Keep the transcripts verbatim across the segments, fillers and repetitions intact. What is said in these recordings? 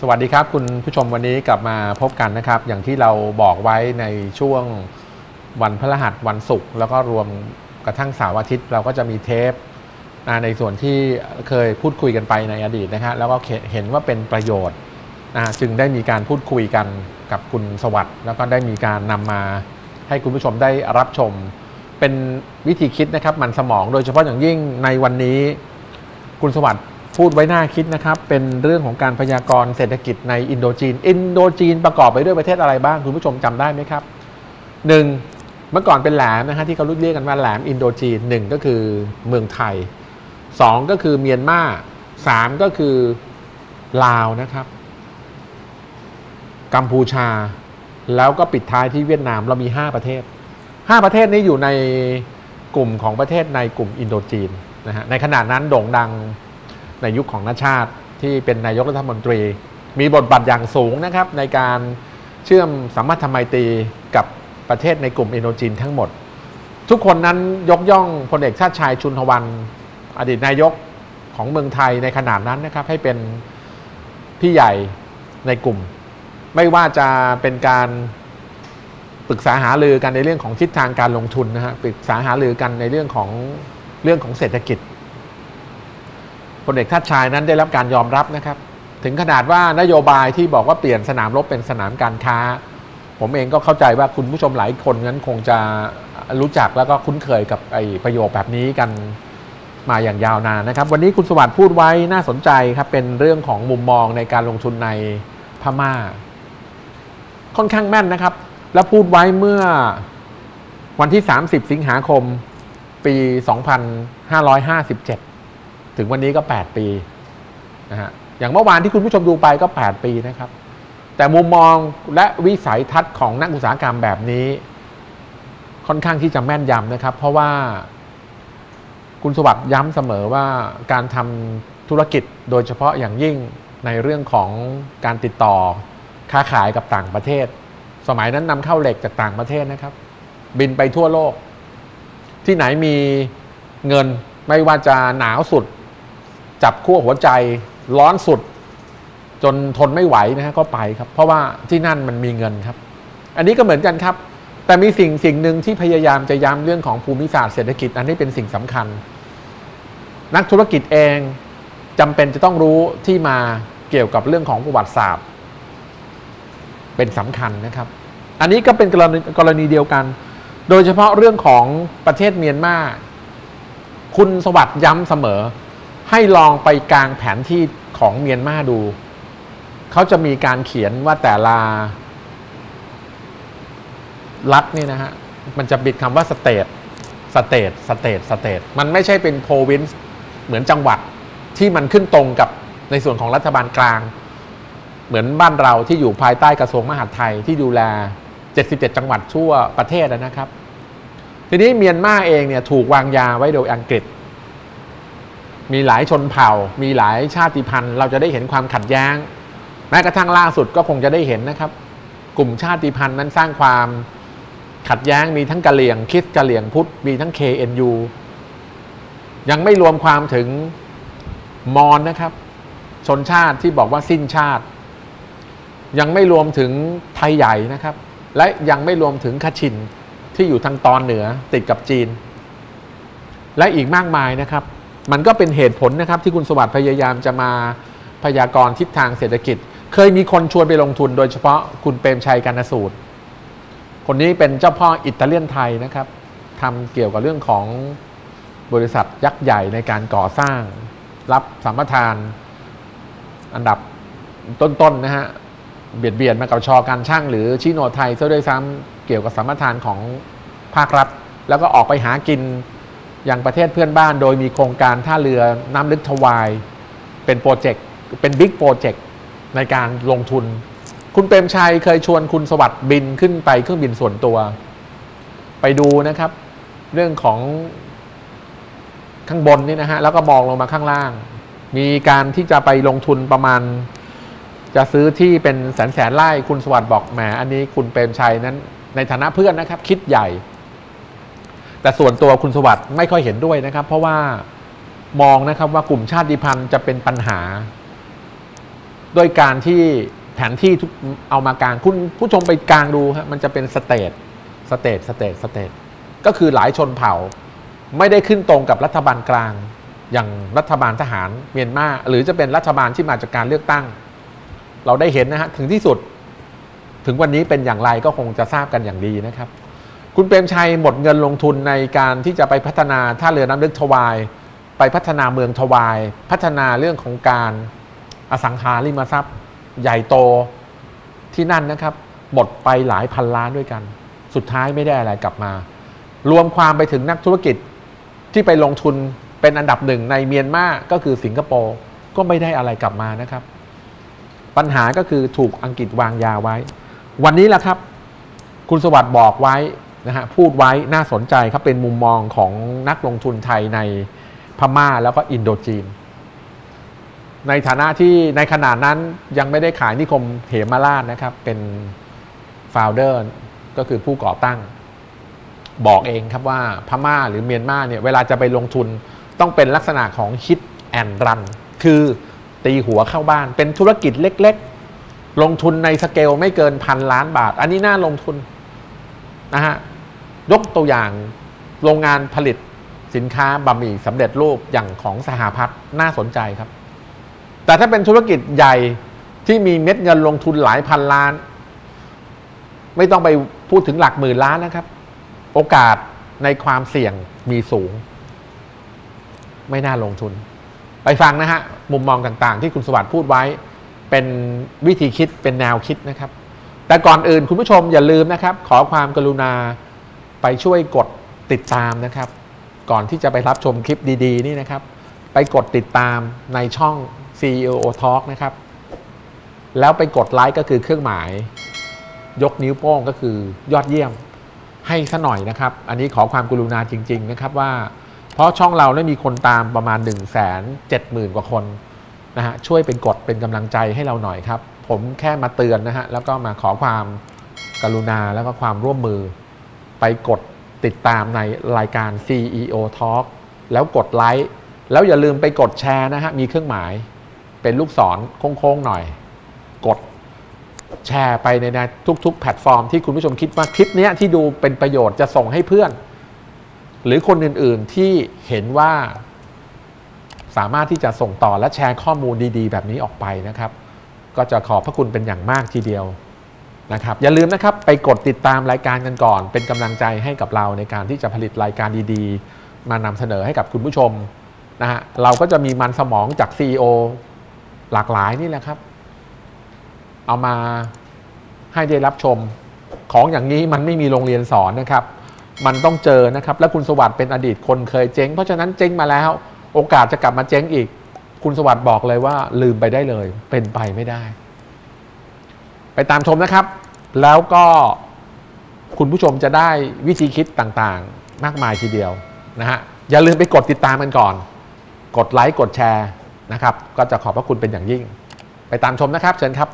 สวัสดีครับคุณผู้ชมวันนี้กลับมาพบกันนะครับอย่างที่เราบอกไว้ในช่วงวันพฤหัสวันศุกร์แล้วก็รวมกระทั่งเสาร์อาทิตย์เราก็จะมีเทปในส่วนที่เคยพูดคุยกันไปในอดีตนะครับแล้วก็เห็นว่าเป็นประโยชน์นะจึงได้มีการพูดคุยกันกับคุณสวัสดิ์แล้วก็ได้มีการนำมาให้คุณผู้ชมได้รับชมเป็นวิธีคิดนะครับมันสมองโดยเฉพาะอย่างยิ่งในวันนี้คุณสวัสดิ์พูดไว้น่าคิดนะครับเป็นเรื่องของการพยากรณ์เศรษฐกิจในอินโดจีนอินโดจีนประกอบไปด้วยประเทศอะไรบ้างคุณผู้ชมจำได้ไหมครับหนึ่งเมื่อก่อนเป็นแหลมนะฮะที่เขาเรียกกันว่าแหลมอินโดจีนหนึ่งก็คือเมืองไทยสองก็คือเมียนมาสามก็คือลาวนะครับกัมพูชาแล้วก็ปิดท้ายที่เวียดนามเรามีห้าประเทศห้าประเทศนี้อยู่ในกลุ่มของประเทศในกลุ่มอินโดจีนนะฮะในขณะนั้นโด่งดังในยุคของณชาติที่เป็นนายกรัฐมนตรีมีบทบาทอย่างสูงนะครับในการเชื่อมสัมพันธไมตรีกับประเทศในกลุ่มอินโดจีนทั้งหมดทุกคนนั้นยกย่องพลเอกชาติชายชุนทวันอดีตนายกของเมืองไทยในขนาดนั้นนะครับให้เป็นพี่ใหญ่ในกลุ่มไม่ว่าจะเป็นการปรึกษาหารือกันในเรื่องของทิศทางการลงทุนนะฮะปรึกษาหารือกันในเรื่องของเรื่องของเศรษฐกิจพลเอกชาติชายนั้นได้รับการยอมรับนะครับถึงขนาดว่านโยบายที่บอกว่าเปลี่ยนสนามรบเป็นสนามการค้าผมเองก็เข้าใจว่าคุณผู้ชมหลายคนนั้นคงจะรู้จักแล้วก็คุ้นเคยกับไอ้ประโยคแบบนี้กันมาอย่างยาวนานนะครับวันนี้คุณสวัสดิ์พูดไว้น่าสนใจครับเป็นเรื่องของมุมมองในการลงทุนในพม่าค่อนข้างแม่นนะครับและพูดไว้เมื่อวันที่สามสิบสิงหาคมปีสองพันห้าร้อยห้าสิบเจ็ดถึงวันนี้ก็แปดปีนะฮะอย่างเมื่อวานที่คุณผู้ชมดูไปก็แปดปีนะครับแต่มุมมองและวิสัยทัศน์ของนักอุตสาหกรรมแบบนี้ค่อนข้างที่จะแม่นยำนะครับเพราะว่าคุณสวัสดิ์ย้ำเสมอว่าการทำธุรกิจโดยเฉพาะอย่างยิ่งในเรื่องของการติดต่อค้าขายกับต่างประเทศสมัยนั้นนำเข้าเหล็กจากต่างประเทศนะครับบินไปทั่วโลกที่ไหนมีเงินไม่ว่าจะหนาวสุดจับขั้วหัวใจร้อนสุดจนทนไม่ไหวนะฮะก็ไปครับเพราะว่าที่นั่นมันมีเงินครับอันนี้ก็เหมือนกันครับแต่มีสิ่งสิ่งหนึ่งที่พยายามจะย้ำเรื่องของภูมิศาสตร์เศรษฐกิจอันนี้เป็นสิ่งสำคัญนักธุรกิจเองจำเป็นจะต้องรู้ที่มาเกี่ยวกับเรื่องของประวัติศาสตร์เป็นสำคัญนะครับอันนี้ก็เป็นกรณีกรณีเดียวกันโดยเฉพาะเรื่องของประเทศเมียนมาคุณสวัสดิ์ย้ำเสมอให้ลองไปกางแผนที่ของเมียนมาดูเขาจะมีการเขียนว่าแต่ละรัฐนี่นะฮะมันจะบิดคำว่าสเตทสเตทสเตทสเตทมันไม่ใช่เป็นโพรวินซ์เหมือนจังหวัดที่มันขึ้นตรงกับในส่วนของรัฐบาลกลางเหมือนบ้านเราที่อยู่ภายใต้กระทรวงมหาดไทยที่ดูแลเจ็ดสิบเจ็ดจังหวัดทั่วประเทศนะครับทีนี้เมียนมาเองเนี่ยถูกวางยาไว้โดยอังกฤษมีหลายชนเผ่ามีหลายชาติพันธุ์เราจะได้เห็นความขัดแย้งแม้กระทั่งล่าสุดก็คงจะได้เห็นนะครับกลุ่มชาติพันธุ์นั้นสร้างความขัดแย้งมีทั้งกะเหรี่ยงคริสต์กะเหรี่ยงพุทธมีทั้ง เค เอ็น ยู ยังไม่รวมความถึงมอญนะครับชนชาติที่บอกว่าสิ้นชาติยังไม่รวมถึงไทยใหญ่นะครับและยังไม่รวมถึงคชินที่อยู่ทางตอนเหนือติดกับจีนและอีกมากมายนะครับมันก็เป็นเหตุผลนะครับที่คุณสวัสดิ์พยายามจะมาพยากรณ์ทิศทางเศรษฐกิจเคยมีคนชวนไปลงทุนโดยเฉพาะคุณเปรมชัยกรรณสูตรคนนี้เป็นเจ้าพ่ออิตาเลียนไทยนะครับทำเกี่ยวกับเรื่องของบริษัทยักษ์ใหญ่ในการก่อสร้างรับสัมปทานอันดับต้นๆ นะฮะเบียดเบียนมากับชอการช่างหรือชิโนไทยซะด้วยซ้ำเกี่ยวกับสัมปทานของภาครัฐแล้วก็ออกไปหากินอย่างประเทศเพื่อนบ้านโดยมีโครงการท่าเรือน้ำลึกทวายเป็นโปรเจกต์เป็นบิ๊กโปรเจกต์ในการลงทุนคุณเปรมชัยเคยชวนคุณสวัสดิ์บินขึ้นไปเครื่องบินส่วนตัวไปดูนะครับเรื่องของข้างบนนี่นะฮะแล้วก็มองลงมาข้างล่างมีการที่จะไปลงทุนประมาณจะซื้อที่เป็นแสนแสนไร่คุณสวัสดิ์บอกแหมอันนี้คุณเปรมชัยนั้นในฐานะเพื่อนนะครับคิดใหญ่แต่ส่วนตัวคุณสวัสดิ์ไม่ค่อยเห็นด้วยนะครับเพราะว่ามองนะครับว่ากลุ่มชาติพันธุ์จะเป็นปัญหาโดยการที่แผนที่ทุกเอามากางคุณผู้ชมไปกางดูฮะมันจะเป็นสเตทสเตทสเตทสเตทก็คือหลายชนเผ่าไม่ได้ขึ้นตรงกับรัฐบาลกลางอย่างรัฐบาลทหารเมียนมาหรือจะเป็นรัฐบาลที่มาจากการเลือกตั้งเราได้เห็นนะฮะถึงที่สุดถึงวันนี้เป็นอย่างไรก็คงจะทราบกันอย่างดีนะครับคุณเปรมชัยหมดเงินลงทุนในการที่จะไปพัฒนาท่าเรือน้ำลึกทวายไปพัฒนาเมืองทวายพัฒนาเรื่องของการอสังหาริมทรัพย์ใหญ่โตที่นั่นนะครับหมดไปหลายพันล้านด้วยกันสุดท้ายไม่ได้อะไรกลับมารวมความไปถึงนักธุรกิจที่ไปลงทุนเป็นอันดับหนึ่งในเมียนมาก็คือสิงคโปร์ก็ไม่ได้อะไรกลับมานะครับปัญหาก็คือถูกอังกฤษวางยาไว้วันนี้แหละครับคุณสวัสดิ์บอกไว้นะฮะพูดไว้น่าสนใจครับเป็นมุมมองของนักลงทุนไทยในพม่าแล้วก็อินโดจีนในฐานะที่ในขณะนั้นยังไม่ได้ขายนิคมเหมราชนะครับเป็นโฟลเดอร์ก็คือผู้ก่อตั้งบอกเองครับว่าพม่าหรือเมียนมาเนี่ยเวลาจะไปลงทุนต้องเป็นลักษณะของ hit and run คือตีหัวเข้าบ้านเป็นธุรกิจเล็กๆลงทุนในสเกลไม่เกินพันล้านบาทอันนี้น่าลงทุนนะฮะยกตัวอย่างโรงงานผลิตสินค้าบะหมี่สำเร็จรูปอย่างของสหพัฒน์น่าสนใจครับแต่ถ้าเป็นธุรกิจใหญ่ที่มีเม็ดเงินลงทุนหลายพันล้านไม่ต้องไปพูดถึงหลักหมื่นล้านนะครับโอกาสในความเสี่ยงมีสูงไม่น่าลงทุนไปฟังนะฮะมุมมองต่างๆที่คุณสวัสดิ์พูดไว้เป็นวิธีคิดเป็นแนวคิดนะครับแต่ก่อนอื่นคุณผู้ชมอย่าลืมนะครับขอความกรุณาไปช่วยกดติดตามนะครับก่อนที่จะไปรับชมคลิปดีๆนี่นะครับไปกดติดตามในช่อง ซี อี โอ Talk นะครับแล้วไปกดไลค์ก็คือเครื่องหมายยกนิ้วโป้งก็คือยอดเยี่ยมให้ซะหน่อยนะครับอันนี้ขอความกรุณาจริงๆนะครับว่าเพราะช่องเราได้มีคนตามประมาณ หนึ่งแสนเจ็ดหมื่น กว่าคนนะฮะช่วยเป็นกดเป็นกำลังใจให้เราหน่อยครับผมแค่มาเตือนนะฮะแล้วก็มาขอความกรุณาแล้วก็ความร่วมมือไปกดติดตามในรายการ ซี อี โอ Talk แล้วกดไลค์แล้วอย่าลืมไปกดแชร์นะฮะมีเครื่องหมายเป็นลูกศรโค้งๆหน่อยกดแชร์ไปในทุกๆแพลตฟอร์มที่คุณผู้ชมคิดว่าคลิปนี้ที่ดูเป็นประโยชน์จะส่งให้เพื่อนหรือคนอื่นๆที่เห็นว่าสามารถที่จะส่งต่อและแชร์ข้อมูลดีๆแบบนี้ออกไปนะครับก็จะขอบพระคุณเป็นอย่างมากทีเดียวนะครับอย่าลืมนะครับไปกดติดตามรายการกันก่อนเป็นกำลังใจให้กับเราในการที่จะผลิตรายการดีๆมานำเสนอให้กับคุณผู้ชมนะฮะเราก็จะมีมันสมองจาก ซี อี โอ หลากหลายนี่แหละครับเอามาให้ได้รับชมของอย่างนี้มันไม่มีโรงเรียนสอนนะครับมันต้องเจอนะครับและคุณสวัสดิ์เป็นอดีตคนเคยเจ๊งเพราะฉะนั้นเจ๊งมาแล้วโอกาสจะกลับมาเจ๊งอีกคุณสวัสดิ์บอกเลยว่าลืมไปได้เลยเป็นไปไม่ได้ไปตามชมนะครับแล้วก็คุณผู้ชมจะได้วิธีคิดต่างๆมากมายทีเดียวนะฮะอย่าลืมไปกดติดตามกันก่อนกดไลค์กดแชร์นะครับก็จะขอบพระคุณเป็นอย่างยิ่งไปตามชมนะครับเชิญครับ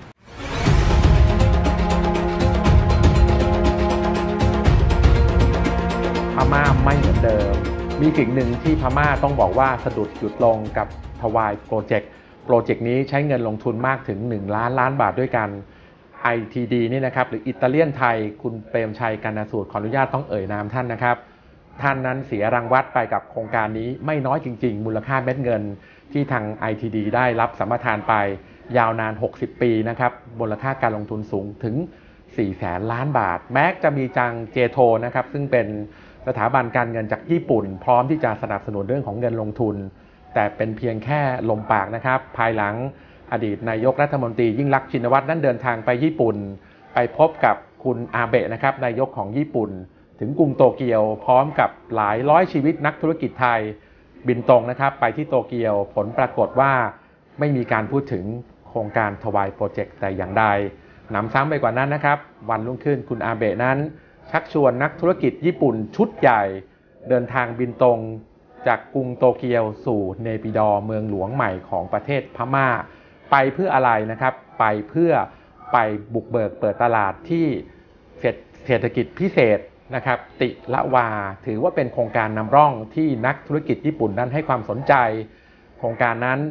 พม่าไม่เหมือนเดิมมีสิ่งหนึ่งที่พม่าต้องบอกว่าสะดุดหยุดลงกับทวายโปรเจกต์โปรเจกต์นี้ใช้เงินลงทุนมากถึงหนึ่งล้านล้านบาทด้วยกัน ไอ ที ดี นี่นะครับหรืออิตาเลียนไทยคุณเปรมชัยกรณสูตรขออนุญาตต้องเอ่ยนามท่านนะครับท่านนั้นเสียรางวัลไปกับโครงการนี้ไม่น้อยจริงๆมูลค่าเม็ดเงินที่ทาง ไอ ที ดี ได้รับสัมปทานไปยาวนานหกสิบปีนะครับมูลค่าการลงทุนสูงถึงสี่แสนล้านบาทแม้จะมีจังเจโทนะครับซึ่งเป็นสถาบันการเงินจากญี่ปุ่นพร้อมที่จะสนับสนุนเรื่องของเงินลงทุนแต่เป็นเพียงแค่ลมปากนะครับภายหลังอดีตนายกรัฐมนตรียิ่งลักษณ์ชินวัตรนั้นเดินทางไปญี่ปุ่นไปพบกับคุณอาเบะนะครับนายกของญี่ปุ่นถึงกรุงโตเกียวพร้อมกับหลายร้อยชีวิตนักธุรกิจไทยบินตรงนะครับไปที่โตเกียวผลปรากฏว่าไม่มีการพูดถึงโครงการทวายโปรเจกต์แต่อย่างใดหนำซ้ำไปกว่านั้นนะครับวันรุ่งขึ้นคุณอาเบะนั้นชักชวนนักธุรกิจญี่ปุ่นชุดใหญ่เดินทางบินตรงจากกรุงโตเกียวสู่เนปิดอร์เมืองหลวงใหม่ของประเทศพม่าไปเพื่ออะไรนะครับไปเพื่อไปบุกเบิกเปิดตลาดที่เศรษฐกิจพิเศษนะครับติละวาถือว่าเป็นโครงการนำร่องที่นักธุรกิจญี่ปุ่นนั้นให้ความสนใจโครงการนั้น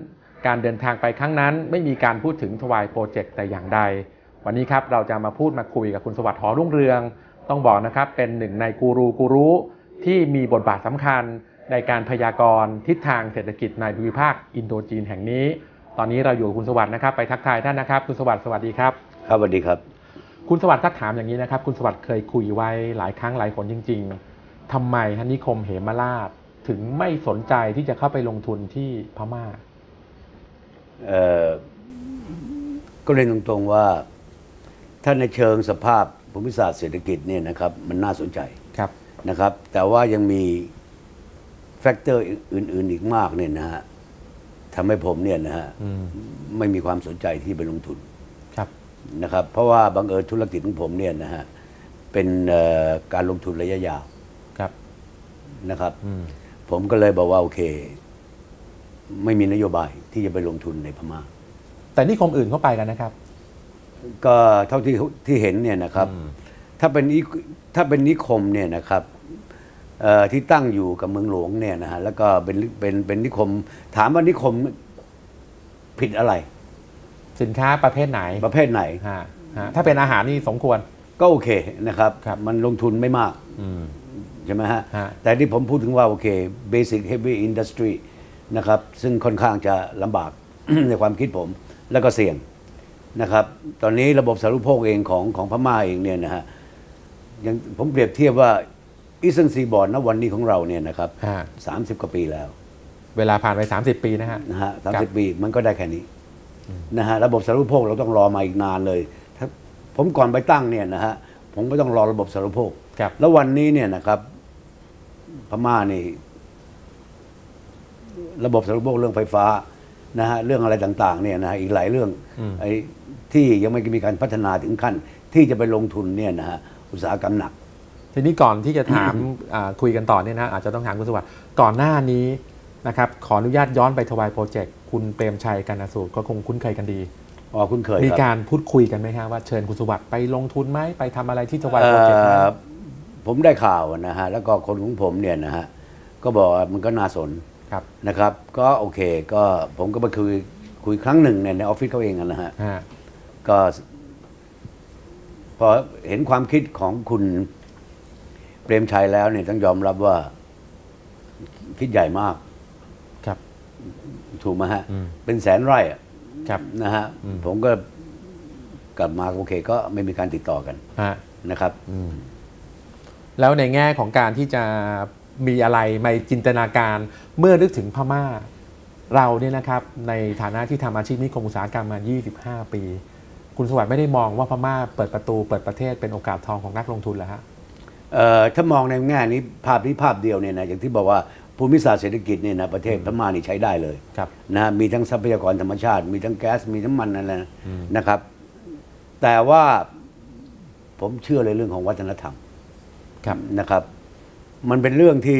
การเดินทางไปครั้งนั้นไม่มีการพูดถึงทวายโปรเจกต์แต่อย่างใดวันนี้ครับเราจะมาพูดมาคุยกับคุณสวัสดิ์ หอรุ่งเรืองต้องบอกนะครับเป็นหนึ่งในกูรูกูรูที่มีบทบาทสำคัญในการพยากรณ์ทิศทางเศรษฐกิจในภูมิภาคอินโดจีนแห่งนี้ตอนนี้เราอยู่กับคุณสวัสดิ์นะครับไปทักทายท่านนะครับคุณสวัสดิ์สวัสดีครับครับสวัสดีครับคุณสวัสดิ์ถ้าถามอย่างนี้นะครับคุณสวัสดิ์เคยคุยไว้หลายครั้งหลายคนจริงๆทำไมฮะนิคมเหมราชถึงไม่สนใจที่จะเข้าไปลงทุนที่พม่าเอ่อก็เรียนตรงๆว่าถ้าในเชิงสภาพภูมิศาสตร์เศรษฐกิจเนี่ยนะครับมันน่าสนใจครับนะครับแต่ว่ายังมีแฟกเตอร์อื่นๆอีกมากเนี่ยนะฮะทำให้ผมเนี่ยนะฮะไม่มีความสนใจที่ไปลงทุนครับนะครับเพราะว่าบังเอิญธุรกิจของผมเนี่ยนะฮะเป็นการลงทุนระยะยาวครับนะครับผมก็เลยบอกว่าโอเคไม่มีนโยบายที่จะไปลงทุนในพม่าแต่นิคมอื่นเข้าไปกันนะครับก็เท่าที่ที่เห็นเนี่ยนะครับถ้าเป็นถ้าเป็นนิคมเนี่ยนะครับที่ตั้งอยู่กับเมืองหลวงเนี่ยนะฮะแล้วก็เป็นเป็นเป็นนิคมถามว่านิคมผิดอะไรสินค้าประเภทไหนประเภทไหนถ้าเป็นอาหารนี่สมควรก็โอเคนะครับมันลงทุนไม่มากใช่ไหมฮะแต่ที่ผมพูดถึงว่าโอเค basic heavy industry นะครับซึ่งค่อนข้างจะลำบาก ในความคิดผมแล้วก็เสี่ยงนะครับตอนนี้ระบบสาธารณูปโภคเองของของพม่าเองเนี่ยนะฮะยังผมเปรียบเทียบว่าอีสเทิร์นซีบอร์ดณวันนี้ของเราเนี่ยนะครับสามสิบกว่าปีแล้วเวลาผ่านไปสามสิบปีนะฮะนะฮะสามสิบปีมันก็ได้แค่นี้นะฮะระบบสาธารณูปโภคเราต้องรอมาอีกนานเลยถ้าผมก่อนไปตั้งเนี่ยนะฮะผมก็ต้องรอระบบสาธารณูปโภคแล้ววันนี้เนี่ยนะครับพม่านี่ระบบสาธารณูปโภคเรื่องไฟฟ้านะฮะเรื่องอะไรต่างๆเนี่ยนะฮะอีกหลายเรื่องไอ้ที่ยังไม่มีการพัฒนาถึงขั้นที่จะไปลงทุนเนี่ยนะฮะอุตสาหกรรมหนักทีนี้ก่อนที่จะถาม คุยกันต่อเนี่ยนะอาจจะต้องถามคุณสวัสดิ์ก่อนหน้านี้นะครับขออนุญาตย้อนไปทวายโปรเจกต์คุณเปรมชัยกรณสูตรก็คงคุ้นเคยกันดีอ๋อคุ้นเคยมีการพูดคุยกันไหมครับว่าเชิญคุณสวัสดิ์ไปลงทุนไหมไปทำอะไรที่ทวายโปรเจกต์ผมได้ข่าวนะฮะแล้วก็คนของผมเนี่ยนะฮะก็บอกมันก็น่าสนนะครับก็โอเคก็ผมก็ไปคุยคุยครั้งหนึ่งในออฟฟิศเขาเองนะฮะก็พอเห็นความคิดของคุณเปรมชัยแล้วเนี่ยต้องยอมรับว่าคิดใหญ่มากครับถูกไหมฮะเป็นแสนไร่นะฮะผมก็กลับมาโอเคก็ไม่มีการติดต่อกันนะครับแล้วในแง่ของการที่จะมีอะไรในจินตนาการเมื่อนึกถึงพม่าเราเนี่ยนะครับในฐานะที่ทำอาชีพนิคมอุตสาหกรรมมายี่สิบห้าปีคุณสวัสดิ์ไม่ได้มองว่าพม่าเปิดประตูเปิดประเทศเป็นโอกาสทองของนักลงทุนเหรอฮะถ้ามองในแง่นี้ภาพนี้ภาพเดียวเนี่ยนะอย่างที่บอกว่าภูมิศาสตร์เศรษฐกิจเนี่ยนะประเทศพม่านี่ใช้ได้เลยนะมีทั้งทรัพยากรธรรมชาติมีทั้งแก๊สมีน้ำมันอะไรนะครับแต่ว่าผมเชื่อเลยเรื่องของวัฒนธรรมนะครับมันเป็นเรื่องที่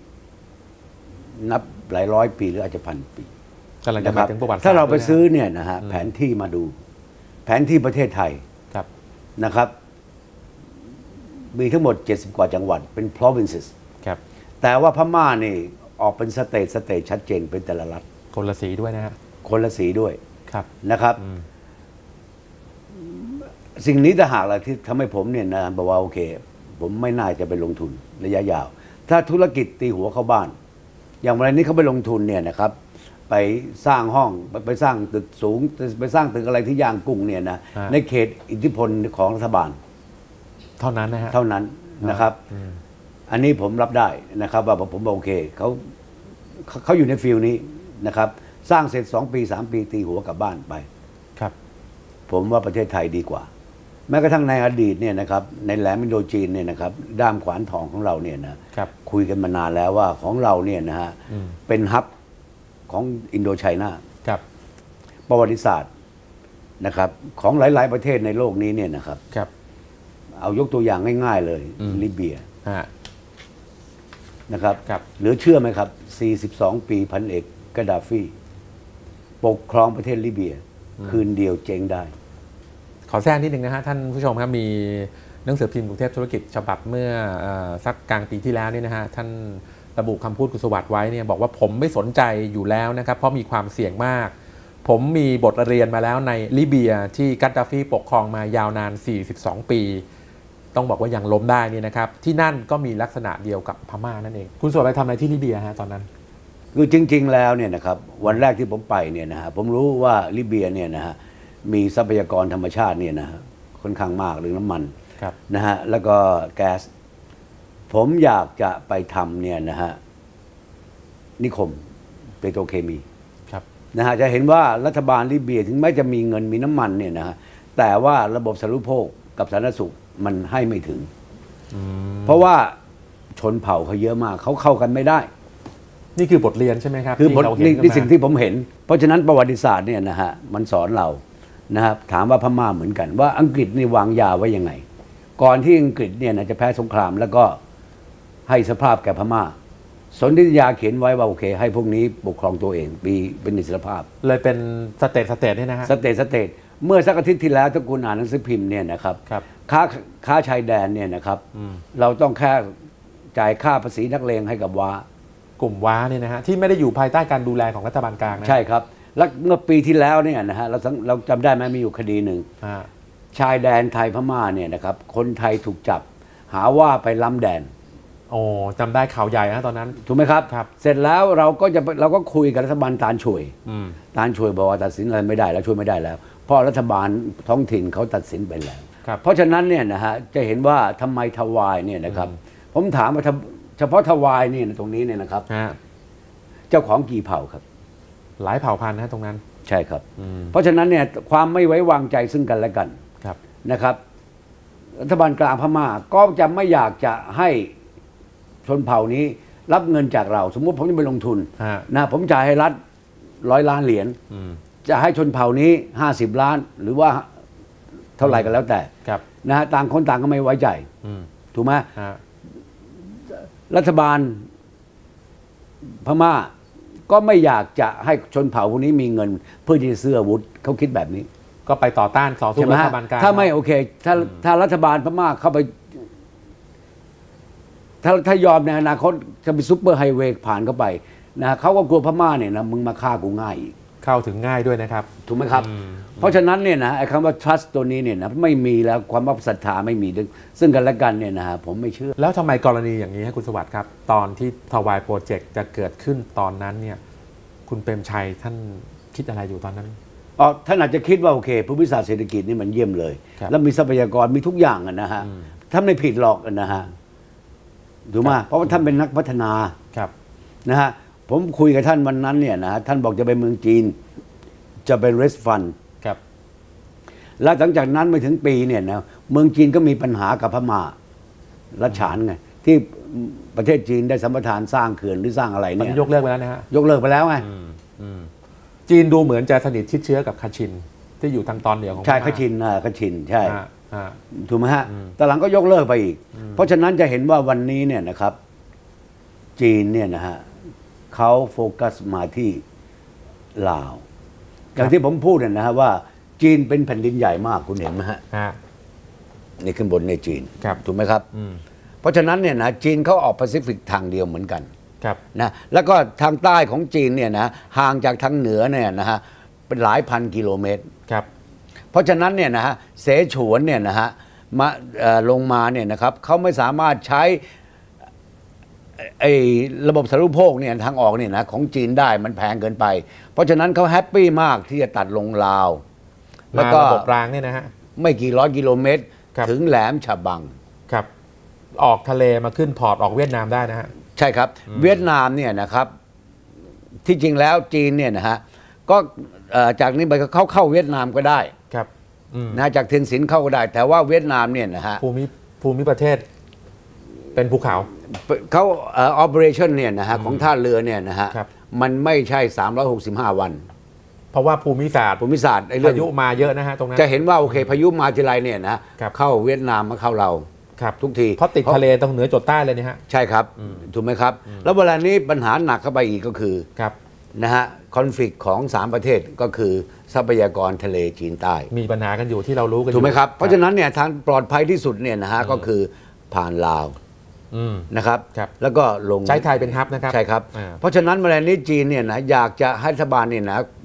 นับหลายร้อยปีหรืออาจจะพันปีนะครับถ้าเราไปซื้อเนี่ยนะฮะแผนที่มาดูแผนที่ประเทศไทยนะครับมีทั้งหมดเจ็ดสิบกว่าจังหวัดเป็น provinces ครับแต่ว่าพม่านี่ออกเป็นสเตทสเตทชัดเจนเป็นแต่ละรัฐคนละสีด้วยนะฮะคนละสีด้วยครับนะครับสิ่งนี้ถ้าหากอะไรที่ทำให้ผมเนี่ยนะบอกว่าโอเคผมไม่น่าจะไปลงทุนระยะยาวถ้าธุรกิจตีหัวเข้าบ้านอย่างวันนี้เขาไปลงทุนเนี่ยนะครับไปสร้างห้องไปสร้างตึกสูงไปสร้างตึกอะไรที่ย่างกุ้งเนี่ยนะในเขตอิทธิพลของรัฐบาลเท่านั้นนะฮะเท่านั้นนะครับอันนี้ผมรับได้นะครับว่าผมบอกโอเคเขาเขาอยู่ในฟิลนี้นะครับสร้างเสร็จสองปีสามปีตีหัวกลับบ้านไปครับผมว่าประเทศไทยดีกว่าแม้กระทั่งในอดีตเนี่ยนะครับในแหลมอินโดจีนเนี่ยนะครับด้ามขวานทองของเราเนี่ยนะคุยกันมานานแล้วว่าของเราเนี่ยนะฮะเป็นฮับของอินโดไชน่าประวัติศาสตร์นะครับของหลายๆประเทศในโลกนี้เนี่ยนะครับเอายกตัวอย่างง่ายๆเลยลิเบียนะครับเหลือเชื่อไหมครับสี่สิบสองปีพันเอกกาดาฟีปกครองประเทศลิเบียคืนเดียวเจ๊งได้ขอแทรกนิดนึงนะฮะท่านผู้ชมครับมีหนังสือพิมพ์กรุงเทพธุรกิจฉบับเมื่อสักกลางปีที่แล้วนี่นะฮะท่านระบุคำพูดคุณสวัสดิ์ไว้เนี่ยบอกว่าผมไม่สนใจอยู่แล้วนะครับเพราะมีความเสี่ยงมากผมมีบทเรียนมาแล้วในลิเบียที่กัดดาฟีปกครองมายาวนานสี่สิบสองปีต้องบอกว่ายังล้มได้นี่นะครับที่นั่นก็มีลักษณะเดียวกับพม่านั่นเองคุณสวดไปทำอะไรที่ลิเบียฮะตอนนั้นคือจริงๆแล้วเนี่ยนะครับวันแรกที่ผมไปเนี่ยนะฮะผมรู้ว่าลิเบียเนี่ยนะฮะมีทรัพยากรธรรมชาติเนี่ยนะฮะค่อนข้างมากเรื่องน้ำมันนะฮะแล้วก็แก๊สผมอยากจะไปทำเนี่ยนะฮะนิคมเปโตรเคมีนะฮะจะเห็นว่ารัฐบาลลิเบียถึงแม้จะมีเงินมีน้ำมันเนี่ยนะฮะแต่ว่าระบบสาธารณูปโภคกับสาธารณสุขมันให้ไม่ถึงเพราะว่าชนเผ่าเขาเยอะมากเขาเข้ากันไม่ได้นี่คือบทเรียนใช่ไหมครับคือบทนี่สิ่งที่ผมเห็นเพราะฉะนั้นประวัติศาสตร์เนี่ยนะฮะมันสอนเรานะครับถามว่าพม่าเหมือนกันว่าอังกฤษนี่วางยาไว้ยังไงก่อนที่อังกฤษเนี่ยนะจะแพ้สงครามแล้วก็ให้สภาพแก่พม่าสนธิยาเขียนไว้ว่าโอเคให้พวกนี้ปกครองตัวเองมีเป็นอิสรภาพเลยเป็นสเตทสเตทนี่นะฮะสเตทสเตทเมื่อสักอาทิตย์ที่แล้วถ้าคุณอ่านหนังสือพิมพ์เนี่ยนะครับค่าค่าชายแดนเนี่ยนะครับเราต้องแค่จ่ายค่าภาษีนักเลงให้กับว้ากลุ่มว้าเนี่ยนะฮะที่ไม่ได้อยู่ภายใต้การดูแลของรัฐบาลกลางนะใช่ครับแล้วเมื่อปีที่แล้วเนี่ยนะฮะเราเราจำได้ไหมมีอยู่คดีหนึ่งชายแดนไทยพม่าเนี่ยนะครับคนไทยถูกจับหาว่าไปล้ำแดนโอ้จำได้ข่าวใหญ่นะตอนนั้นถูกไหมครับครับเสร็จแล้วเราก็จะเราก็คุยกับรัฐบาลตาลช่วยตาลช่วยบอกว่าตัดสินอะไรไม่ได้แล้วช่วยไม่ได้แล้วเพราะรัฐบาลท้องถิ่นเขาตัดสินไปแล้วเพราะฉะนั้นเนี่ยนะฮะจะเห็นว่าทำไมทวายเนี่ยนะครับผมถามว่าเฉพาะทวายนี่ตรงนี้เนี่ยนะครับเจ้าของกี่เผ่าครับหลายเผ่าพันธุ์นะตรงนั้นใช่ครับเพราะฉะนั้นเนี่ยความไม่ไว้วางใจซึ่งกันและกันนะครับรัฐบาลกลางพม่าก็จะไม่อยากจะให้ชนเผ่านี้รับเงินจากเราสมมุติผมจะไปลงทุนนะผมจ่ายให้รัฐร้อยล้านเหรียญจะให้ชนเผ่านี้ห้าสิบล้านหรือว่าเท่าไหร่ก็แล้วแต่นะฮะต่างคนต่างก็ไม่ไว้ใจถูกไหมรัฐบาลพม่าก็ไม่อยากจะให้ชนเผ่าพวกนี้มีเงินเพื่อที่จะซื้ออาวุธเขาคิดแบบนี้ก็ไปต่อต้านต่อสู้รัฐบาลกลางถ้าไม่โอเคถ้าถ้ารัฐบาลพม่าเข้าไปถ้าถ้ายอมในอนาคตจะมีซุปเปอร์ไฮเวย์ผ่านเข้าไปนะเขาก็กลัวพม่าเนี่ยนะมึงมาฆ่ากูง่ายอีกเข้าถึงง่ายด้วยนะครับถูกไหมครับเพราะฉะนั้นเนี่ยนะไอ้คำว่า trust ตัวนี้เนี่ยนะไม่มีแล้วความว่าศรัทธาไม่มีซึ่งกันและกันเนี่ยนะฮะผมไม่เชื่อแล้วทำไมกรณีอย่างนี้ให้คุณสวัสดิ์ครับตอนที่ทวายโปรเจกต์จะเกิดขึ้นตอนนั้นเนี่ยคุณเปรมชัยท่านคิดอะไรอยู่ตอนนั้นอ๋อท่านอาจจะคิดว่าโอเคภูมิศาสตร์เศรษฐกิจนี่มันเยี่ยมเลยแล้วมีทรัพยากรมีทุกอย่างนะฮะท่านไม่ผิดหรอกนะฮะถูกไหมเพราะว่าท่านเป็นนักพัฒนาครับนะฮะผมคุยกับท่านวันนั้นเนี่ยนะท่านบอกจะไปเมืองจีนจะเป็นเรสฟันครับแล้วหลังจากนั้นไม่ถึงปีเนี่ยนะเมืองจีนก็มีปัญหากับพม่ารัชฉานไงที่ประเทศจีนได้สัมปทานสร้างเขื่อนหรือสร้างอะไรเนี่ยยกเลิกไปแล้วนะฮะยกเลิกไปแล้วไงจีนดูเหมือนจะสนิทชิดเชื้อกับคาชินที่อยู่ทางตอนเหนือของใช่คาชินอ่าคาชินใช่ถูกไหมฮะแต่หลังก็ยกเลิกไปอีกเพราะฉะนั้นจะเห็นว่าวันนี้เนี่ยนะครับจีนเนี่ยนะฮะเขาโฟกัสมาที่ลาวอย่างที่ผมพูดเนี่ยนะฮะว่าจีนเป็นแผ่นดินใหญ่มากคุณเห็นไหมฮะนี่ขึ้นบนในจีนถูกไหมครับเพราะฉะนั้นเนี่ยนะจีนเขาออกแปซิฟิกทางเดียวเหมือนกันนะแล้วก็ทางใต้ของจีนเนี่ยนะห่างจากทางเหนือเนี่ยนะฮะเป็นหลายพันกิโลเมตรครับเพราะฉะนั้นเนี่ยนะฮะเสฉวนเนี่ยนะฮะมาลงมาเนี่ยนะครับเขาไม่สามารถใช้ไอ้ระบบสาธารณูปโภคเนี่ยทางออกเนี่ยนะของจีนได้มันแพงเกินไปเพราะฉะนั้นเขาแฮปปี้มากที่จะตัดลงลาวแล้วก็ระบบรางเนี่ยนะฮะไม่กี่ร้อยกิโลเมตรถึงแหลมฉบังครับออกทะเลมาขึ้นพอร์ตออกเวียดนามได้นะฮะใช่ครับเวียดนามเนี่ยนะครับที่จริงแล้วจีนเนี่ยนะฮะก็จากนี้ไปเขาเข้าเวียดนามก็ได้ครับนะจากเทียนสินเข้าก็ได้แต่ว่าเวียดนามเนี่ยนะฮะภูมิภูมิประเทศเป็นภูเขาเขาออเปอเรชั่นเนี่ยนะฮะของท่าเรือเนี่ยนะฮะมันไม่ใช่สามร้อยหกสิบห้าวันเพราะว่าภูมิศาสตร์ภูมิศาสตร์ไอ้เรื่องพายุมาเยอะนะฮะตรงนั้นจะเห็นว่าโอเคพายุมาทีไรเนี่ยนะเข้าเวียดนามมาเข้าเราทุกทีเพราะติดทะเลตรงเหนือจดใต้เลยนี่ฮะใช่ครับถูกไหมครับแล้วเวลานี้ปัญหาหนักเข้าไปอีกก็คือนะฮะคอนฟ lict ของสามประเทศก็คือทรัพยากรทะเลจีนใต้มีปัญหากันอยู่ที่เรารู้กันถูกไหมครับเพราะฉะนั้นเนี่ยทางปลอดภัยที่สุดเนี่ยนะฮะก็คือผ่านลาวนะครับแล้วก็ลงใช้ไทยเป็นฮับนะครับใช่ครับเพราะฉะนั้นเวลานี้จีนเนี่ยนะอยากจะให้รัฐบาลเนี่ยนะ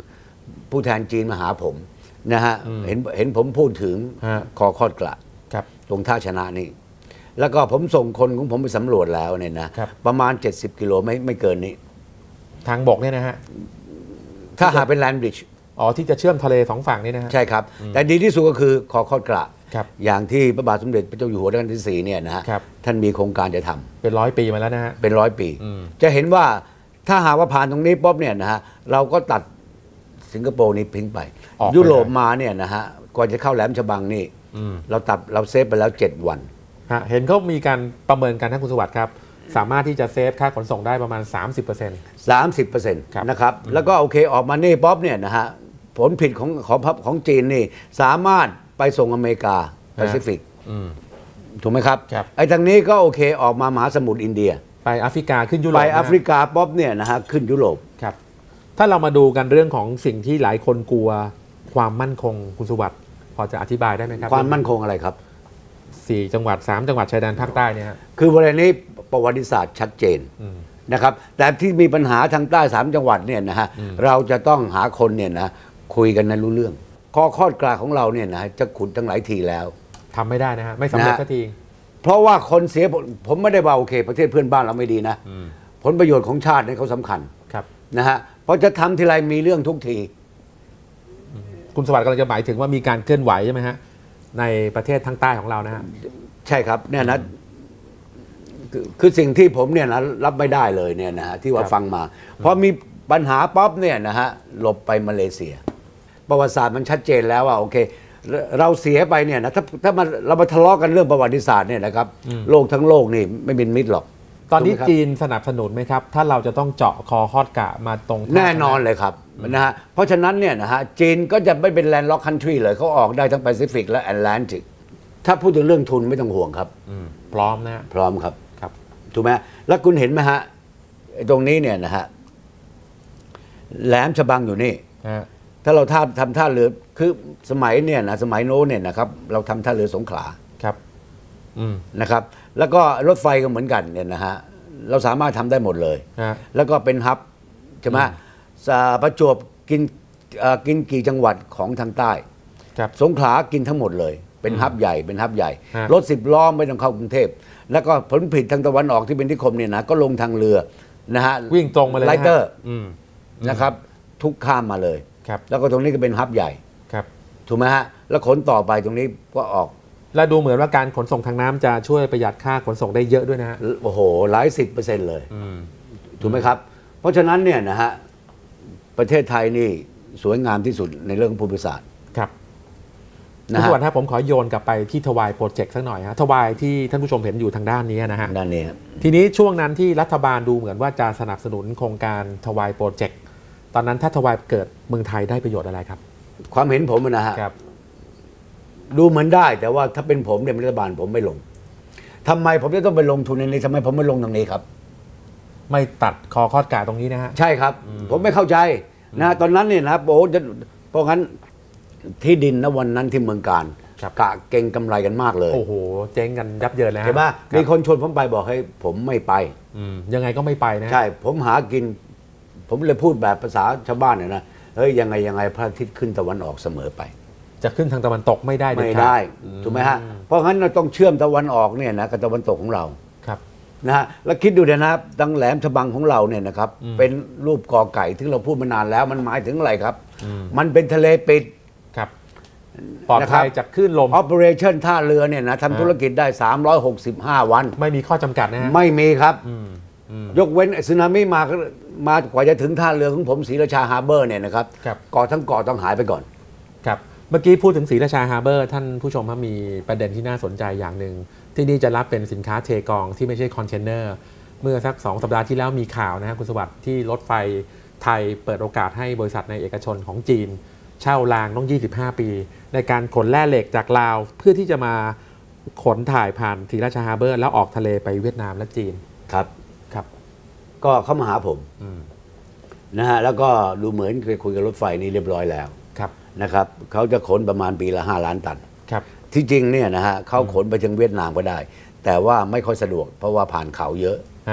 ผู้แทนจีนมาหาผมนะฮะเห็นเห็นผมพูดถึงคอคอดกระตรงท่าชนะนี่แล้วก็ผมส่งคนของผมไปสำรวจแล้วเนี่ยนะประมาณเจ็ดสิบกิโลไม่ไม่เกินนี้ทางบกเนี่ยนะฮะถ้าหากเป็นแลนด์บริดจ์อ๋อที่จะเชื่อมทะเลสองฝั่งนี่นะฮะใช่ครับแต่ดีที่สุดก็คือคอคอดกระอย่างที่พระบาทสมเด็จพระเจ้าอยู่หัวรัชกาลที่สี่เนี่ยนะฮะท่านมีโครงการจะทำเป็นร้อยปีมาแล้วนะฮะเป็นร้อยปีจะเห็นว่าถ้าหากว่าผ่านตรงนี้ป๊อบเนี่ยนะฮะเราก็ตัดสิงคโปร์นี่ทิ้งไปยุโรปมาเนี่ยนะฮะก่อนจะเข้าแหลมฉบังนี่เราตัดเราเซฟไปแล้วเจ็ดวันเห็นเขามีการประเมินกันท่านคุณสวัสดิ์ครับสามารถที่จะเซฟค่าขนส่งได้ประมาณ สามสิบเปอร์เซ็นต์สามสิบเปอร์เซ็นต์นะครับแล้วก็โอเคออกมานี่ป๊อบเนี่ยนะฮะผลผิดของของของจีนนี่สามารถไปส่งอเมริกาแปซิฟิกถูกไหมครับไอ้ทางนี้ก็โอเคออกมามหาสมุทรอินเดียไปแอฟริกาขึ้นยุโรปไปแอฟริกาป๊อบเนี่ยนะฮะขึ้นยุโรปครับถ้าเรามาดูกันเรื่องของสิ่งที่หลายคนกลัวความมั่นคงคุณสวัสดิ์พอจะอธิบายได้ไหมครับความมั่นคงอะไรครับสี่จังหวัดสามจังหวัดชายแดนภาคใต้เนี่ยคือประเด็นนี้ประวัติศาสตร์ชัดเจนนะครับแต่ที่มีปัญหาทางใต้สามจังหวัดเนี่ยนะฮะเราจะต้องหาคนเนี่ยนะคุยกันในรู้เรื่องข้อข้อกลางของเราเนี่ยนะจะขุดตั้งหลายทีแล้วทำไม่ได้นะฮะไม่สำเร็จสักทีเพราะว่าคนเสียผมไม่ได้ว่าโอเคประเทศเพื่อนบ้านเราไม่ดีนะผลประโยชน์ของชาติเนี่ยเขาสำคัญนะฮะเพราะจะทำทีไรมีเรื่องทุกทีคุณสวัสดิ์กำลังจะหมายถึงว่ามีการเคลื่อนไหวใช่ไหมฮะในประเทศทางใต้ของเรานะฮะใช่ครับเนี่ยนะคือสิ่งที่ผมเนี่ยนะรับไม่ได้เลยเนี่ยนะฮะที่ว่าฟังมาเพราะมีปัญหาป๊อปเนี่ยนะฮะหลบไปมาเลเซียประวัติศาสตร์มันชัดเจนแล้วว่าโอเคเราเสียไปเนี่ยนะถ้าถ้ามันเรามาทะเลาะกันเรื่องประวัติศาสตร์เนี่ยนะครับโลกทั้งโลกนี่ไม่เป็นมิตรหรอกตอนนี้จีนสนับสนุนไหมครับถ้าเราจะต้องเจาะคอฮอดกะมาตรงแน่นอนเลยครับนะฮะเพราะฉะนั้นเนี่ยนะฮะจีนก็จะไม่เป็นแลนด์ล็อกคันทรีเลยเขาออกได้ทั้งแปซิฟิกและแอตแลนติกถ้าพูดถึงเรื่องทุนไม่ต้องห่วงครับพร้อมนะพร้อมครับครับถูกไหมแล้วคุณเห็นไหมฮะตรงนี้เนี่ยนะฮะแหลมฉบังอยู่นี่ถ้าเราท่าทำท่าเรือคือสมัยเนี่ยนะสมัยโน้นเนี่ยนะครับเราทำท่าเรือสงขลาครับนะครับแล้วก็รถไฟก็เหมือนกันเนี่ยนะฮะเราสามารถทำได้หมดเลยแล้วก็เป็นฮับใช่ไหมประจวบกินกินกี่จังหวัดของทางใต้สงขลากินทั้งหมดเลยเป็นฮับใหญ่เป็นฮับใหญ่รถสิบล้อไม่ต้องเข้ากรุงเทพแล้วก็ผลผิดทางตะวันออกที่เป็นนิคมเนี่ยนะก็ลงทางเรือนะฮะวิ่งตรงมาเลยไลเตอร์นะครับทุกข้ามมาเลยแล้วก็ตรงนี้ก็เป็นฮับใหญ่ถูกไหมฮะแล้วขนต่อไปตรงนี้ก็ออกและดูเหมือนว่าการขนส่งทางน้ำจะช่วยประหยัดค่าขนส่งได้เยอะด้วยนะฮะโอ้โหหลายสิบเปอร์เซ็นต์เลยถูกไหมครับเพราะฉะนั้นเนี่ยนะฮะประเทศไทยนี่สวยงามที่สุดในเรื่องภูมิศาสตร์ครับนะฮะวันถ้าผมขอโยนกลับไปที่ทวายโปรเจกต์สักหน่อยฮะทวายที่ท่านผู้ชมเห็นอยู่ทางด้านนี้นะฮะด้านนี้ทีนี้ช่วงนั้นที่รัฐบาลดูเหมือนว่าจะสนับสนุนโครงการทวายโปรเจกต์ตอนนั้นถ้าทวายเกิดเมืองไทยได้ประโยชน์อะไรครับความเห็นผมนะฮะดูเหมือนได้แต่ว่าถ้าเป็นผมเนี่ยรัฐบาลผมไม่ลงทำไมผมจะต้องไปลงทุนในนี้ทำไมผมไม่ลงตรงนี้ครับไม่ตัดคอคอดกาตรงนี้นะฮะใช่ครับผมไม่เข้าใจนะตอนนั้นเนี่ยนะโอ้จะเพราะงั้นที่ดินนะวันนั้นที่เมืองการกะเก่งกำไรกันมากเลยโอ้โหเจ๊งกันยับเยินแล้วใช่ไหมมีคนชวนผมไปบอกให้ผมไม่ไปยังไงก็ไม่ไปนะใช่ผมหากินผมเลยพูดแบบภาษาชาวบ้านเนี่ยนะเฮ้ยยังไงยังไงพระอาทิตย์ขึ้นตะวันออกเสมอไปจะขึ้นทางตะวันตกไม่ได้ไม่ได้ถูกไหมฮะเพราะงั้นเราต้องเชื่อมตะวันออกเนี่ยนะกับตะวันตกของเราครับนะฮะแล้วคิดดูเดี๋ยวนะดังแหลมฉบังของเราเนี่ยนะครับเป็นรูปกอไก่ที่เราพูดมานานแล้วมันหมายถึงอะไรครับมันเป็นทะเลปิดครับปลอดภัยจากคลื่นลม Operation ท่าเรือเนี่ยนะทำธุรกิจได้สามร้อยหกสิบห้าวันไม่มีข้อจำกัดนะฮะไม่มีครับยกเว้นสึนามิมามากว่าจะถึงท่าเรือของผมศรีราชาฮาร์เบอร์เนี่ยนะครับเกาะทั้งเกาะต้องหายไปก่อนครับเมื่อกี้พูดถึงศรีราชาฮาร์เบอร์ท่านผู้ชมครับมีประเด็นที่น่าสนใจอย่างหนึ่งที่นี่จะรับเป็นสินค้าเทกองที่ไม่ใช่คอนเทนเนอร์เมื่อสักสองสัปดาห์ที่แล้วมีข่าวนะครับคุณสวัสดิ์ที่รถไฟไทยเปิดโอกาสให้บริษัทในเอกชนของจีนเช่ารางต้องยี่สิบห้าปีในการขนแร่เหล็กจากลาวเพื่อที่จะมาขนถ่ายผ่านศรีราชาฮาร์เบอร์แล้วออกทะเลไปเวียดนามและจีนครับครับก็เข้ามาหาผมนะฮะแล้วก็ดูเหมือนเคยคุยกับรถไฟนี้เรียบร้อยแล้วนะครับเขาจะขนประมาณปีละห้าล้านตันครับที่จริงเนี่ยนะฮะเขาขนไปถึงเวียดนามก็ได้แต่ว่าไม่ค่อยสะดวกเพราะว่าผ่านเขาเยอะ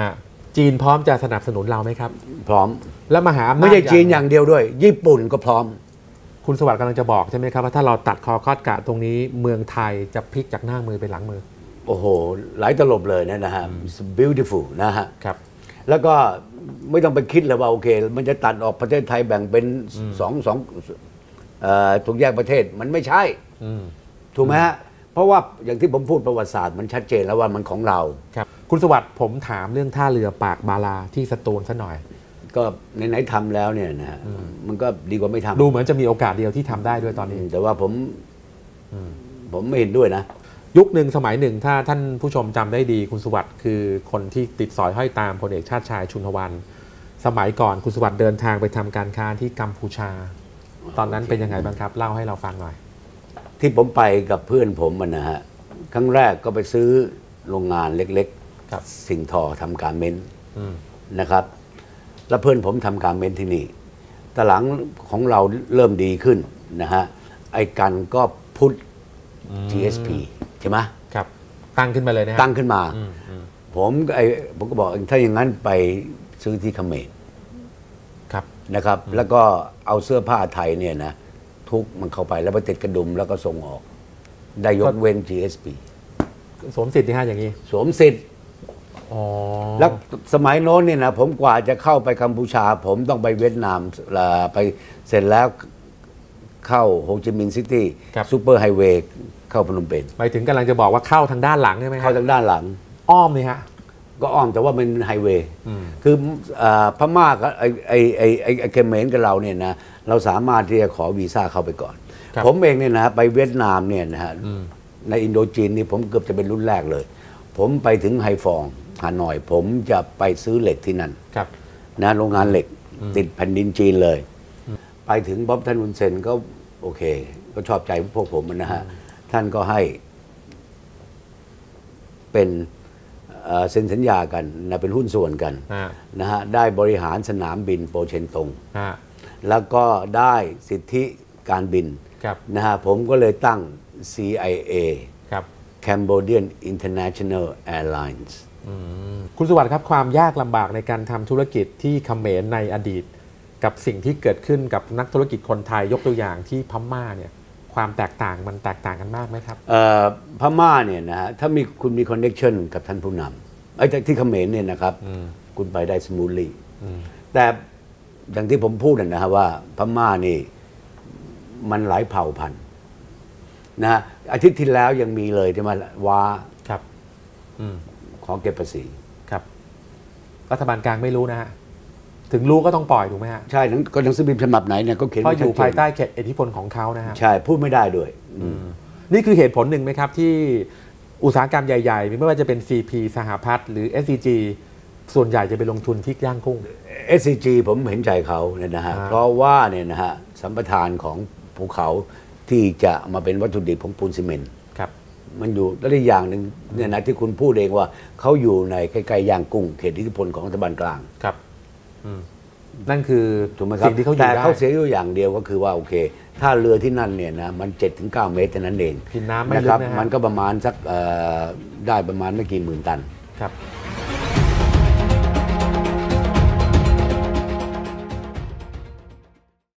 จีนพร้อมจะสนับสนุนเราไหมครับพร้อมแล้วมหาอำนาจไม่ใช่จีนอย่างเดียวด้วย ญี่ปุ่นก็พร้อมคุณสวัสดิ์กำลังจะบอกใช่ไหมครับว่าถ้าเราตัดคอคอดกะตรงนี้เมืองไทยจะพลิกจากหน้ามือไปหลังมือโอ้โหหลายตลบเลยนะฮะ It's beautiful นะฮะครับแล้วก็ไม่ต้องไปคิดเลยว่าโอเคมันจะตัดออกประเทศไทยแบ่งเป็นสองสองถูกแยกประเทศมันไม่ใช่ถูกไหมฮะเพราะว่าอย่างที่ผมพูดประวัติศาสตร์มันชัดเจนแล้วว่ามันของเราครับคุณสวัสดิ์ผมถามเรื่องท่าเรือปากบาลาที่สตูลซะหน่อยก็ไหนๆทำแล้วเนี่ยนะฮะมันก็ดีกว่าไม่ทำดูเหมือนจะมีโอกาสเดียวที่ทำได้ด้วยตอนนี้แต่ว่าผมผมไม่เห็นด้วยนะยุคหนึ่งสมัยหนึ่งถ้าท่านผู้ชมจำได้ดีคุณสวัสดิ์คือคนที่ติดสอยห้อยตามพลเอกชาติชายชุนทวันสมัยก่อนคุณสวัสดิ์เดินทางไปทำการค้าที่กัมพูชาตอนนั้นเป็นยังไงบ้างครับเล่าให้เราฟังหน่อยที่ผมไปกับเพื่อนผมมันนะฮะครั้งแรกก็ไปซื้อโรงงานเล็กๆสิ่งทอทำการเม้นนะครับแล้วเพื่อนผมทำการเม้นที่นี่แต่หลังของเราเริ่มดีขึ้นนะฮะไอ้กันก็พุท จี เอส พี ใช่ไหมครับตั้งขึ้นมาเลยนะตั้งขึ้นมาผมไอ้ผมก็บอกถ้าอย่างนั้นไปซื้อที่เขมรครับนะครับแล้วก็เอาเสื้อผ้าไทยเนี่ยนะทุกมันเข้าไปแล้วไปติดกระดุมแล้วก็ส่งออกได้ยกเว้น จี เอส พีสวมสิทธิ์ที่ห้าอย่างนี้สวมสิทธิ์แล้วสมัยโน้นเนี่ยนะผมกว่าจะเข้าไปกัมพูชาผมต้องไปเวียดนามไปเสร็จแล้วเข้าโฮจิมินห์ซิตี้ซูเปอร์ไฮเวย์เข้าพนมเปญหมายถึงกำลังจะบอกว่าเข้าทางด้านหลังใช่ไหมครับเข้าทางด้านหลังอ้อมนี่ฮะก็อ้อมแต่ว่าเป็นไฮเวย์คือพม่ากับไอไอไอไอเขมรกับเราเนี่ยนะเราสามารถที่จะขอวีซ่าเข้าไปก่อนผมเองเนี่ยนะไปเวียดนามเนี่ยนะฮะในอินโดจีนนี่ผมเกือบจะเป็นรุ่นแรกเลยผมไปถึงไฮฟองฮานอยผมจะไปซื้อเหล็กที่นั่นนะโรงงานเหล็กติดแผ่นดินจีนเลยไปถึงบ๊อบท่านอุนเซนก็โอเคก็ชอบใจพวกผมนะฮะท่านก็ให้เป็นเซ็นสัญญากันนะเป็นหุ้นส่วนกันนะฮะได้บริหารสนามบินโปเชนตงแล้วก็ได้สิทธิการบินนะฮะผมก็เลยตั้ง ซี ไอ เอ Cambodian International Airlines คุณสวัสดิ์ครับความยากลำบากในการทำธุรกิจที่เขมรในอดีตกับสิ่งที่เกิดขึ้นกับนักธุรกิจคนไทยยกตัวอย่างที่พม่าเนี่ยความแตกต่างมันแตกต่างกันมากไหมครับพม่าเนี่ยนะฮะถ้ามีคุณมีคอนเนคชั่นกับท่านผู้นำไอ้ที่เขมรเนี่ยนะครับคุณไปได้สมูทลี่แต่อย่างที่ผมพูดนะฮะว่าพม่านี่มันหลายเผ่าพันธุ์นะฮะอาทิตย์ที่แล้วยังมีเลยที่มาว้าครับขอเก็บภาษีครับรัฐบาลกลางไม่รู้นะฮะถึงรู้ก็ต้องปล่อยถูกไหมฮะใช่ก็หนังสือพิมพ์ฉบับไหนเนี่ยก็เขียนเพราะอยู่ภายใต้อิทธิพลของเขานะฮะใช่พูดไม่ได้ด้วยนี่คือเหตุผลหนึ่งไหมครับที่อุตสาหกรรมใหญ่ๆไม่ว่าจะเป็น ซี พี สหพัฒน์หรือ เอส ซี จี ส่วนใหญ่จะไปลงทุนที่ย่างกุ้งเอส ซี จี ผมเห็นใจเขาเนี่ยนะฮะเพราะว่าเนี่ยนะฮะสัมปทานของภูเขาที่จะมาเป็นวัตถุดิบของปูนซีเมนต์มันอยู่แล้วอีกอย่างหนึ่งเนี่ยนะที่คุณพูดเองว่าเขาอยู่ในใกล้ๆย่างกุ้งเขตอิทธิพลของรัฐบาลกลางครับนั่นคือสิ่งที่เขาอยู่ได้แต่เขาเสียอยู่อย่างเดียวก็คือว่าโอเคถ้าเรือที่นั่นเนี่ยนะมัน เจ็ดถึงเก้า เมตรเท่านั้นเองพินน้ำไม่ลึกนะครับมันก็ประมาณสักได้ประมาณไม่กี่หมื่นตันครับ